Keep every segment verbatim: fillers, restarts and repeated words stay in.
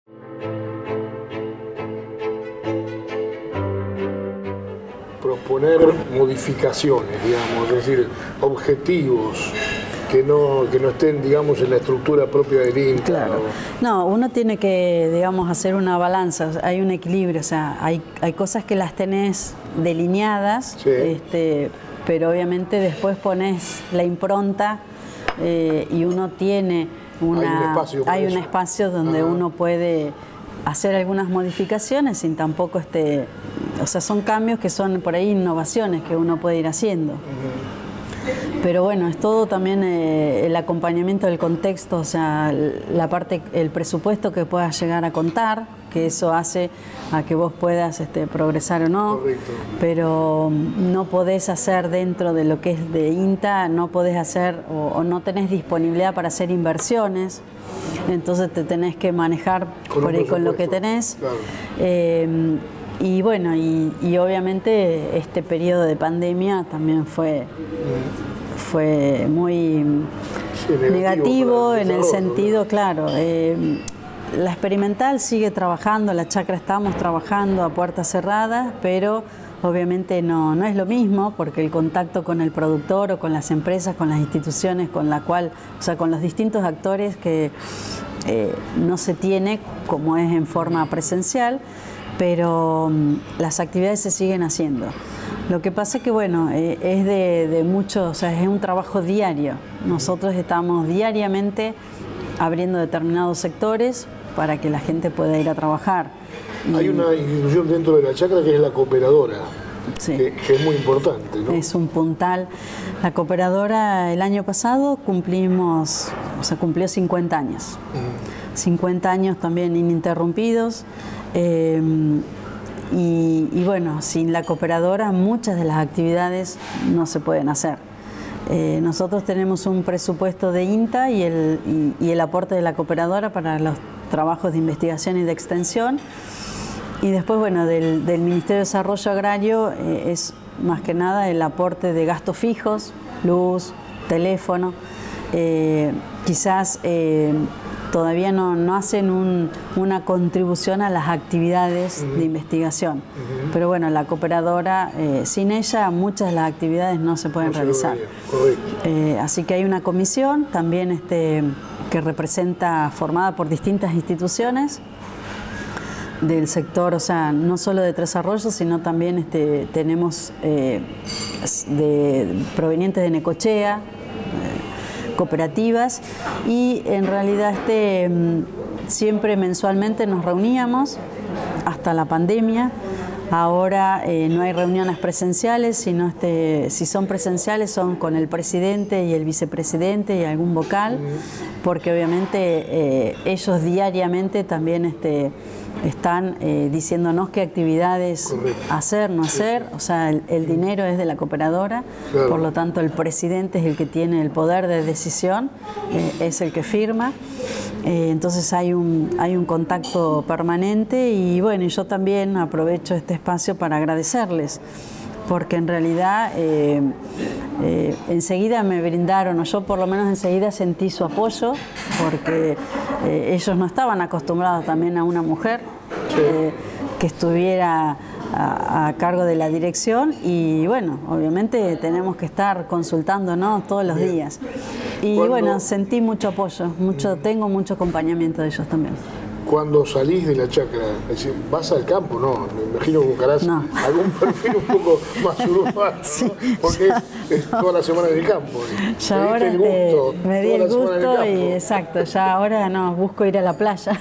Proponer modificaciones, digamos, es decir, objetivos que no, que no estén, digamos, en la estructura propia del INTA. Claro. No, uno tiene que, digamos, hacer una balanza, hay un equilibrio, o sea, hay, hay cosas que las tenés delineadas, sí. este, pero obviamente después pones la impronta eh, y uno tiene una, hay un espacio, hay un espacio donde Ajá. uno puede hacer algunas modificaciones sin tampoco, este, o sea, son cambios que son por ahí innovaciones que uno puede ir haciendo. Uh-huh. Pero bueno, es todo también eh, el acompañamiento del contexto, o sea, la parte, el presupuesto que puedas llegar a contar, que eso hace a que vos puedas este, progresar o no. Correcto. Pero no podés hacer dentro de lo que es de INTA, no podés hacer o, o no tenés disponibilidad para hacer inversiones, entonces te tenés que manejar con, por ahí, con lo que tenés. Claro. Eh, Y bueno, y, y obviamente este periodo de pandemia también fue, fue muy sí, negativo, negativo en el sentido, ¿no? Claro, eh, la experimental sigue trabajando, la chacra estamos trabajando a puertas cerradas, pero obviamente no, no es lo mismo porque el contacto con el productor o con las empresas, con las instituciones, con la cual, o sea, con los distintos actores que eh, no se tiene como es en forma presencial, pero um, las actividades se siguen haciendo. Lo que pasa es que, bueno, eh, es de, de mucho, o sea, es un trabajo diario. Nosotros estamos diariamente abriendo determinados sectores para que la gente pueda ir a trabajar. Y hay una institución dentro de la chacra que es la cooperadora, sí. que, que es muy importante, ¿no? Es un puntal. La cooperadora, el año pasado cumplimos, o sea, cumplió cincuenta años. Uh-huh. cincuenta años también ininterrumpidos. Eh, y, y bueno, sin la cooperadora muchas de las actividades no se pueden hacer. Eh, nosotros tenemos un presupuesto de INTA y el, y, y el aporte de la cooperadora para los trabajos de investigación y de extensión. Y después, bueno, del, del Ministerio de Desarrollo Agrario eh, es más que nada el aporte de gastos fijos, luz, teléfono. Eh, quizás eh, todavía no, no hacen un, una contribución a las actividades uh-huh. de investigación. Uh-huh. Pero bueno, la cooperadora, eh, sin ella muchas de las actividades no se pueden no realizar. Eh, así que hay una comisión también este, que representa, formada por distintas instituciones del sector, o sea, no solo de Tres Arroyos, sino también este, tenemos eh, de, provenientes de Necochea, cooperativas, y en realidad este, siempre mensualmente nos reuníamos hasta la pandemia. Ahora eh, no hay reuniones presenciales, sino este, si son presenciales son con el presidente y el vicepresidente y algún vocal, porque obviamente eh, ellos diariamente también este, están eh, diciéndonos qué actividades Correcto. hacer, no hacer, o sea, el, el dinero es de la cooperadora, claro. por lo tanto el presidente es el que tiene el poder de decisión, eh, es el que firma, eh, entonces hay un, hay un contacto permanente y bueno, yo también aprovecho este espacio para agradecerles, porque en realidad eh, eh, enseguida me brindaron, o yo por lo menos enseguida sentí su apoyo, porque eh, ellos no estaban acostumbrados también a una mujer eh, que estuviera a, a cargo de la dirección y bueno, obviamente tenemos que estar consultándonos todos los días. Y ¿Cuándo? bueno, sentí mucho apoyo, mucho, tengo mucho acompañamiento de ellos también. Cuando salís de la chacra, es decir, vas al campo, ¿no? Me imagino que buscarás no. algún perfil un poco más urbano, sí, ¿no? Porque ya, es, es toda la semana en el campo. Ya ahora el gusto, te, me di el gusto y exacto, ya ahora no, busco ir a la playa.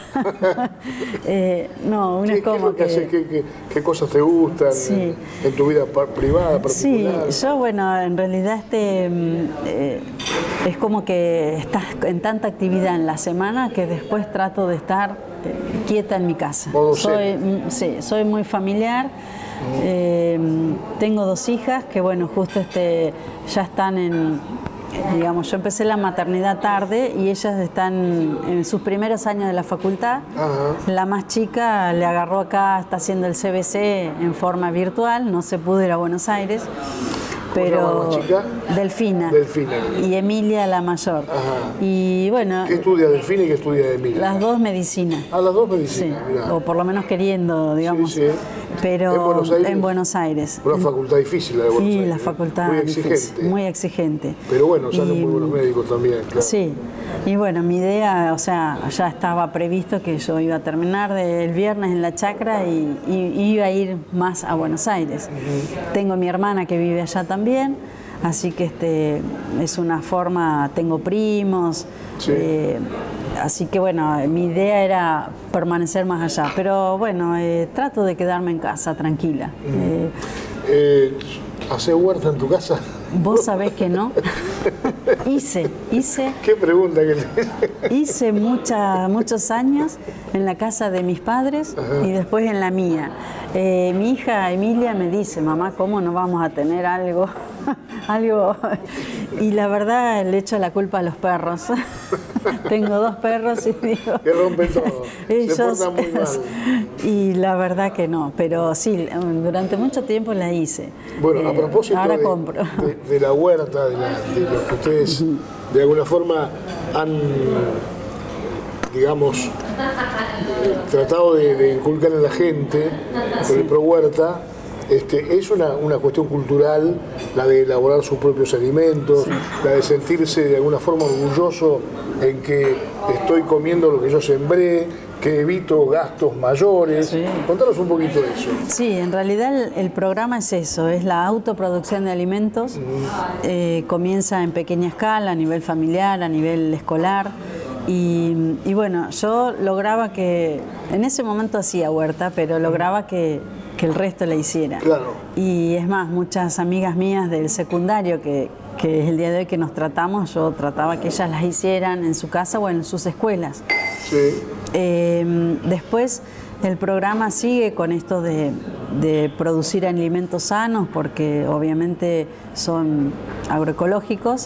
eh, no, uno ¿Qué, es como ¿qué es lo que... Haces? ¿Qué, qué, ¿Qué cosas te gustan sí. en, en tu vida privada, particular? Sí, yo bueno, en realidad este eh, es como que estás en tanta actividad en la semana que después trato de estar quieta en mi casa. Soy, sí, soy muy familiar. Mm. Eh, tengo dos hijas que, bueno, justo este, ya están en, digamos, yo empecé la maternidad tarde y ellas están en sus primeros años de la facultad. Ajá. La más chica le agarró acá, está haciendo el C B C en forma virtual, no se pudo ir a Buenos Aires. pero ¿cómo se llama la chica? Delfina. Delfina. Y Emilia la mayor. Ajá. Y bueno. ¿Qué estudia Delfina y qué estudia Emilia? Las dos medicina. Ah, las dos medicina. Sí, o por lo menos queriendo, digamos. Sí, sí. Pero ¿En Buenos Aires? En Buenos Aires. Una facultad difícil la de Buenos sí, Aires. Sí, la facultad muy exigente. exigente. Muy exigente. Pero bueno, salen y, muy buenos médicos también, claro. Sí. Y bueno, mi idea, o sea, ya estaba previsto que yo iba a terminar el viernes en la chacra y, y, y iba a ir más a Buenos Aires. Uh-huh. Tengo mi hermana que vive allá también, así que este es una forma, tengo primos, sí. eh, así que bueno, mi idea era permanecer más allá, pero bueno, eh, trato de quedarme en casa tranquila. Uh-huh. eh, eh, ¿Hacés huerta en tu casa? Vos sabés que no. hice, hice. ¿Qué pregunta que te... Hice mucha, muchos años en la casa de mis padres. Ajá. Y después en la mía. Eh, mi hija Emilia me dice, mamá, ¿cómo no vamos a tener algo? algo. Y la verdad le echo la culpa a los perros. Tengo dos perros y digo... Que rompen todo. Ellos, se portan muy mal. Y la verdad que no, pero sí, durante mucho tiempo la hice. Bueno, eh, a propósito ahora de, compro. De, de la huerta, de, la, de lo que ustedes uh-huh. de alguna forma han, digamos, eh, tratado de, de inculcar en la gente con sí. el Pro Huerta, este, es una, una cuestión cultural, la de elaborar sus propios alimentos, sí. la de sentirse de alguna forma orgulloso en que estoy comiendo lo que yo sembré, que evito gastos mayores. Sí. Contanos un poquito de eso. Sí, en realidad el, el programa es eso, es la autoproducción de alimentos. Uh-huh. eh, comienza en pequeña escala, a nivel familiar, a nivel escolar. Y, y bueno, yo lograba que, en ese momento hacía huerta, pero lograba que, que el resto la hiciera. Claro. Y es más, muchas amigas mías del secundario, que, que es el día de hoy que nos tratamos, yo trataba que ellas las hicieran en su casa o en sus escuelas. Sí. Eh, después el programa sigue con esto de, de producir alimentos sanos, porque obviamente son agroecológicos.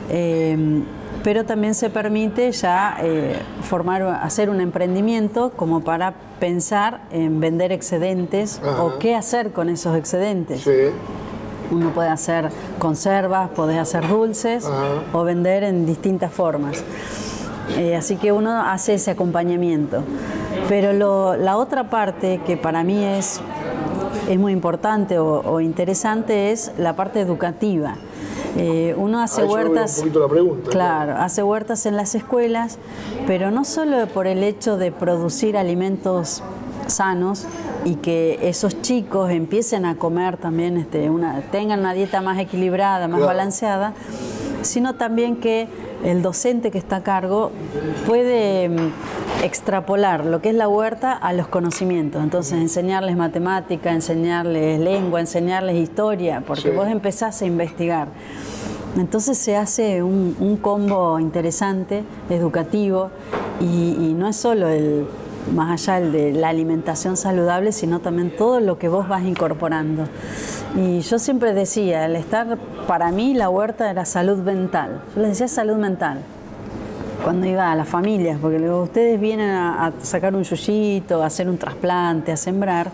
Eh, pero también se permite ya eh, formar, hacer un emprendimiento como para pensar en vender excedentes. Ajá. O qué hacer con esos excedentes. Sí. Uno puede hacer conservas, podés hacer dulces. Ajá. O vender en distintas formas. Eh, así que uno hace ese acompañamiento. Pero lo, la otra parte que para mí es, es muy importante o, o interesante es la parte educativa. Eh, uno hace ah, huertas, un poquito la pregunta, claro, hace huertas en las escuelas, pero no solo por el hecho de producir alimentos sanos y que esos chicos empiecen a comer también, este, una, tengan una dieta más equilibrada, más claro. balanceada, sino también que el docente que está a cargo puede extrapolar lo que es la huerta a los conocimientos. Entonces, enseñarles matemática, enseñarles lengua, enseñarles historia, porque sí. vos empezás a investigar. Entonces se hace un, un combo interesante, educativo, y, y no es solo el, más allá el de la alimentación saludable, sino también todo lo que vos vas incorporando. Y yo siempre decía, el estar, para mí la huerta era salud mental. Yo les decía salud mental cuando iba a las familias, porque luego ustedes vienen a, a sacar un yuyito, a hacer un trasplante, a sembrar,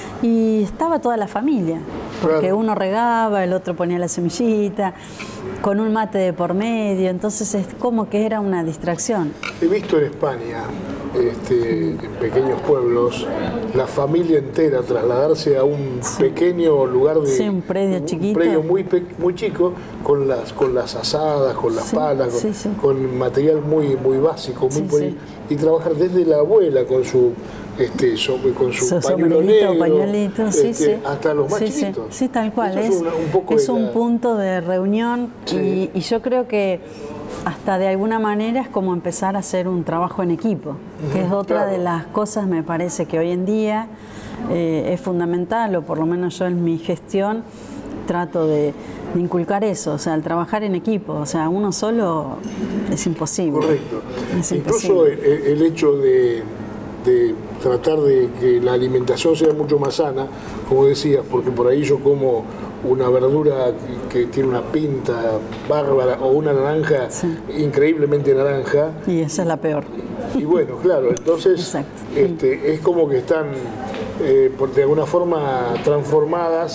y estaba toda la familia, porque claro. uno regaba, el otro ponía la semillita, con un mate de por medio, entonces es como que era una distracción. He visto en España, este, en pequeños pueblos, la familia entera trasladarse a un sí. pequeño lugar de sí, un predio un chiquito, predio muy muy chico, con las con las asadas, con las sí, palas, con, sí, sí. con material muy muy básico, muy sí, por sí. y trabajar desde la abuela con su este so, con su so, pañuelo negro, pañuelito, este, sí, sí. hasta los más sí, chiquitos. Sí, sí, tal cual. Es, es, una, un, poco es de un la... punto de reunión sí. y, y yo creo que hasta de alguna manera es como empezar a hacer un trabajo en equipo, uh-huh, que es otra claro. de las cosas, me parece, que hoy en día eh, es fundamental, o por lo menos yo en mi gestión trato de, de inculcar eso, o sea, el trabajar en equipo, o sea, uno solo es imposible. Correcto. Es Incluso imposible. El, el hecho de, de tratar de que la alimentación sea mucho más sana, como decías, porque por ahí yo como una verdura que, que tiene una pinta bárbara o una naranja sí. increíblemente naranja. Y esa es la peor. Y bueno, claro, entonces este, es como que están eh, por, de alguna forma transformadas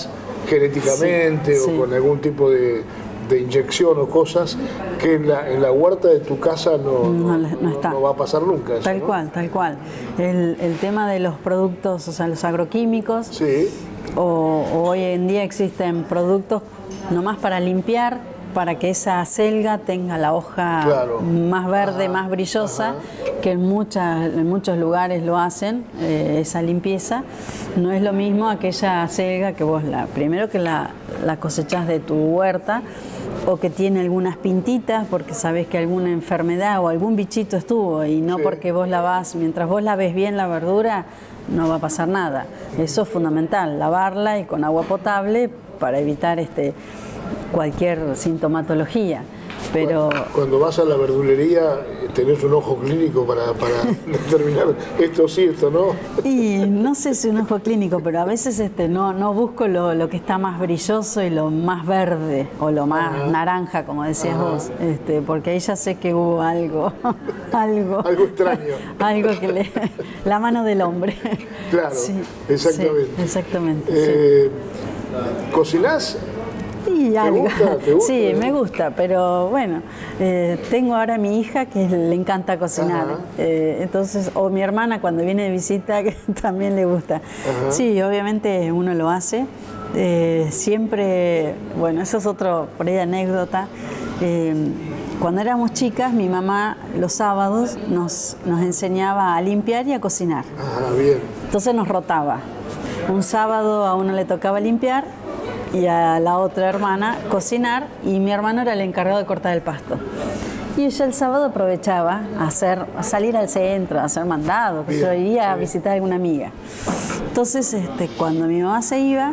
genéticamente sí, o sí. con algún tipo de, de inyección o cosas que en la, en la huerta de tu casa no, No, no, no está. no va a pasar nunca. Eso, Tal ¿no? cual, tal cual. El, el tema de los productos, o sea, los agroquímicos, Sí. o, o hoy en día existen productos nomás para limpiar, para que esa selga tenga la hoja Claro. más verde, Ajá, más brillosa, ajá. que en, muchas, en muchos lugares lo hacen, eh, esa limpieza. No es lo mismo aquella selga que vos, la, primero que la, la cosechás de tu huerta, o que tiene algunas pintitas porque sabés que alguna enfermedad o algún bichito estuvo, y no Sí. porque vos la vas, mientras vos la ves bien la verdura, no va a pasar nada. Eso es fundamental, lavarla y con agua potable para evitar este cualquier sintomatología. Pero Cuando vas a la verdulería tenés un ojo clínico para, para determinar esto sí, esto no. y no sé si un ojo clínico, pero a veces este no, no busco lo, lo que está más brilloso y lo más verde o lo más Ajá. naranja, como decías Ajá. vos, este, porque ahí ya sé que hubo algo, algo, Algo extraño. algo que le, la mano del hombre. Claro, exactamente. Sí, exactamente. Eh, ¿Cocinás? Sí, ¿Te algo. gusta? ¿Te gusta? Sí, me gusta, pero bueno, eh, tengo ahora a mi hija que le encanta cocinar, Ajá. eh, entonces, o mi hermana cuando viene de visita que también le gusta. Ajá. Sí, obviamente uno lo hace. Eh, siempre, bueno, eso es otro por ahí anécdota. Eh, cuando éramos chicas, mi mamá los sábados nos, nos enseñaba a limpiar y a cocinar. Ah, bien. Entonces nos rotaba. Un sábado a uno le tocaba limpiar y a la otra hermana cocinar, y mi hermano era el encargado de cortar el pasto. Y ella el sábado aprovechaba a, hacer, a salir al centro, a hacer mandado, que Bien, yo iría a sí. visitar a alguna amiga. Entonces, este, cuando mi mamá se iba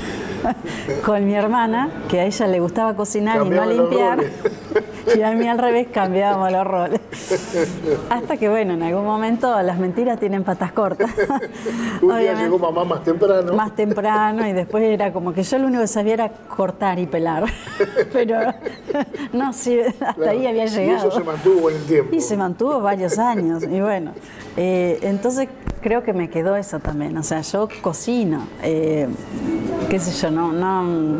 con mi hermana, que a ella le gustaba cocinar Cambiaban y no los limpiar, roles. y a mí al revés, cambiábamos los roles. Hasta que, bueno, en algún momento las mentiras tienen patas cortas. Un día Obviamente, llegó mamá más temprano. más temprano, y después era como que yo lo único que sabía era cortar y pelar. Pero no, sí, hasta Claro. ahí había Y llegado. eso se mantuvo en el tiempo. Y se mantuvo varios años. Y bueno, eh, entonces creo que me quedó eso también. O sea, yo cocino, eh, qué sé yo, no, no,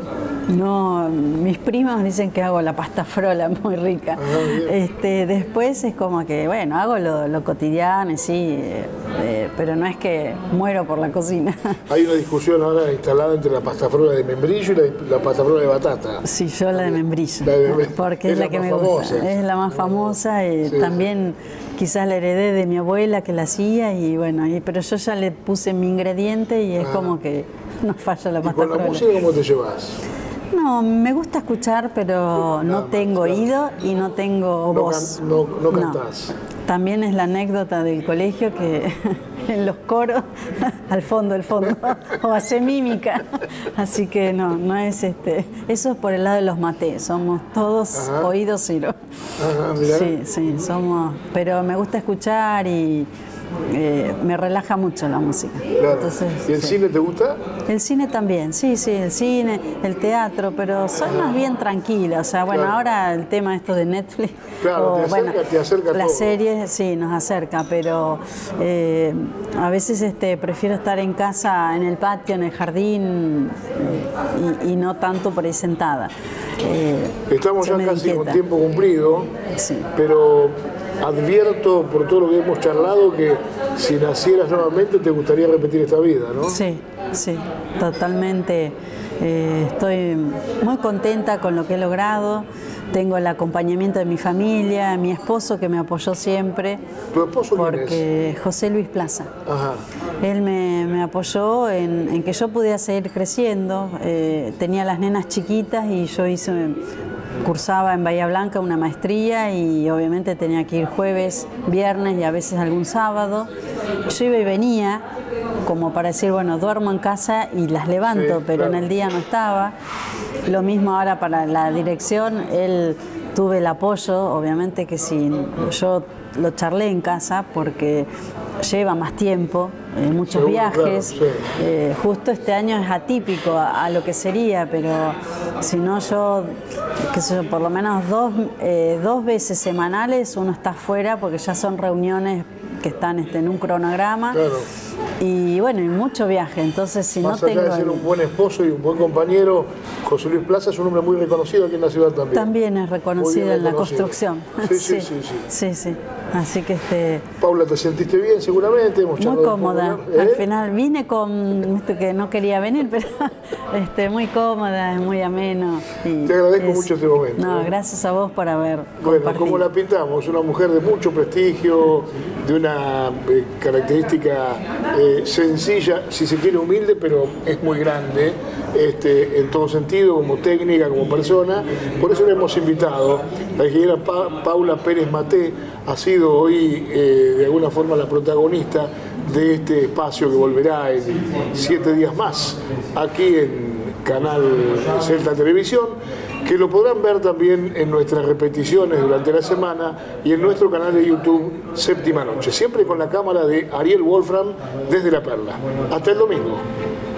no, mis primos dicen que hago la pasta frola muy rica. Ah, bien. Este, después es como que, bueno, hago lo, lo cotidiano, y sí, eh, eh, pero no es que muero por la cocina. Hay una discusión ahora instalada entre la pasta frola de membrillo y la, la pasta frola de batata. Sí, yo la de membrillo, La de membrillo. porque es, Es la la que más me famosa. gusta, es la más famosa, y Sí. también quizás la heredé de mi abuela que la hacía, y bueno, y, pero yo ya le puse mi ingrediente y es Ah. como que no falla la ¿Y pasta con la frola. música cómo te llevas? No, me gusta escuchar, pero no más, tengo claro. oído y no tengo No voz. can- no- no cantás. También es la anécdota del colegio que en los coros, al fondo, al fondo, o hace mímica. Así que no, no es este. Eso es por el lado de los matés, somos todos Ajá. oídos cero. Ajá, mirá. Sí, sí, somos. Pero me gusta escuchar y eh, me relaja mucho la música. Claro. Entonces, ¿Y el sí. cine te gusta? El cine también, sí, sí, el cine, el teatro, pero soy más bien tranquila. O sea, bueno, Claro. ahora el tema esto de Netflix, Claro, o, te acerca- bueno, te acerca las todo. series sí nos acerca, pero eh, a veces este prefiero estar en casa, en el patio, en el jardín, y, y no tanto por ahí sentada. Eh, Estamos se ya me casi con inquieta. tiempo cumplido, Sí. pero advierto por todo lo que hemos charlado que si nacieras nuevamente te gustaría repetir esta vida, ¿no? Sí, sí, totalmente. Eh, estoy muy contenta con lo que he logrado. Tengo el acompañamiento de mi familia, mi esposo que me apoyó siempre. ¿Tu esposo quién es? Porque José Luis Plaza. Ajá. Él me, me apoyó en, en que yo pudiera seguir creciendo. Eh, tenía las nenas chiquitas y yo hice, cursaba en Bahía Blanca una maestría, y obviamente tenía que ir jueves, viernes y a veces algún sábado. Yo iba y venía como para decir, bueno, duermo en casa y las levanto, Sí, pero claro. en el día no estaba. Lo mismo ahora para la dirección, él tuve el apoyo, obviamente que sí, yo lo charlé en casa porque lleva más tiempo, eh, muchos Seguro, viajes. claro, sí. Eh, justo este año es atípico a, a lo que sería, pero si no yo, qué sé yo, por lo menos dos, eh, dos veces semanales uno está afuera porque ya son reuniones que están este, en un cronograma. Claro. Y bueno, y mucho viaje, entonces si Más no allá tengo... de ser un buen esposo y un buen compañero, José Luis Plaza es un hombre muy reconocido aquí en la ciudad también. También es reconocido en la construcción. Sí, sí, sí, sí, sí. Sí, sí. Así que este... Paula, ¿te sentiste bien seguramente? Hemos muy cómoda. ¿Eh? Al final vine con esto que no quería venir, pero este, muy cómoda, muy ameno. Y te agradezco es, mucho este momento. No, ¿eh? gracias a vos por haber Bueno, compartido. como la pintamos, una mujer de mucho prestigio, de una eh, característica eh, sencilla, si se quiere humilde, pero es muy grande este, en todo sentido, como técnica, como persona. Por eso le hemos invitado. La ingeniera pa Paula Pérez Maté ha sido hoy eh, de alguna forma la protagonista de este espacio que volverá en siete días más aquí en Canal Celta Televisión, que lo podrán ver también en nuestras repeticiones durante la semana y en nuestro canal de YouTube Séptima Noche, siempre con la cámara de Ariel Wolfram desde La Perla. Hasta el domingo.